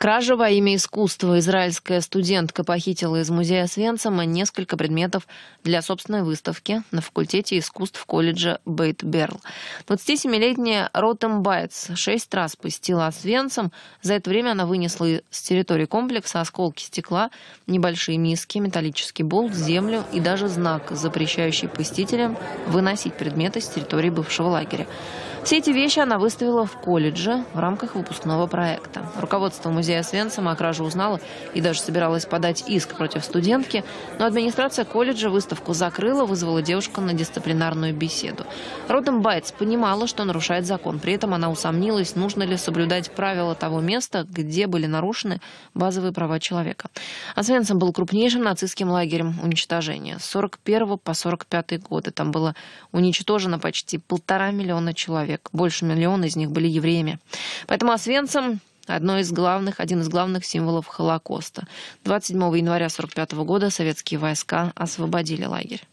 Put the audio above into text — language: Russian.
Кража во имя искусства. Израильская студентка похитила из музея Освенцима несколько предметов для собственной выставки на факультете искусств колледжа Бейт-Берл. 27-летняя Ротем Байтс 6 раз посетила Освенцим. За это время она вынесла с территории комплекса осколки стекла, небольшие миски, металлический болт, землю и даже знак, запрещающий посетителям выносить предметы с территории бывшего лагеря. Все эти вещи она выставила в колледже в рамках выпускного проекта. Руководство музея Освенцима о краже узнало и даже собиралось подать иск против студентки, но администрация колледжа выставку закрыла, вызвала девушку на дисциплинарную беседу. Ротем Байтс понимала, что нарушает закон. При этом она усомнилась, нужно ли соблюдать правила того места, где были нарушены базовые права человека. Освенцим был крупнейшим нацистским лагерем уничтожения. С 41 по 45 годы там было уничтожено почти 1,5 миллиона человек. Больше миллиона из них были евреями. Поэтому Освенцим – один из главных символов Холокоста. 27 января 1945 года советские войска освободили лагерь.